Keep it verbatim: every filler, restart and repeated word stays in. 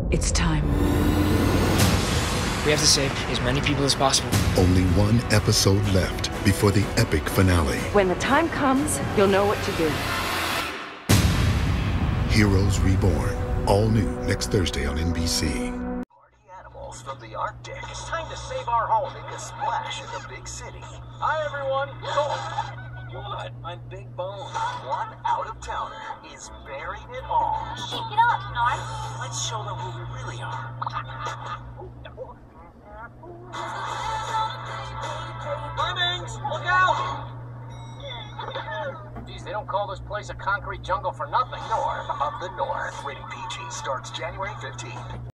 It's time. We have to save as many people as possible. Only one episode left before the epic finale. When the time comes, you'll know what to do. Heroes Reborn. All new next Thursday on N B C. Party animals from the Arctic. It's time to save our home, make a splash in the big city. Hi, everyone. Go. What? I'm Big Bone. One out-of-towner is bearing it all. Shake it up, North. Let's show them who we really are. Lemmings, look out! Geez, they don't call this place a concrete jungle for nothing. North of the North. Rated P G starts January fifteenth.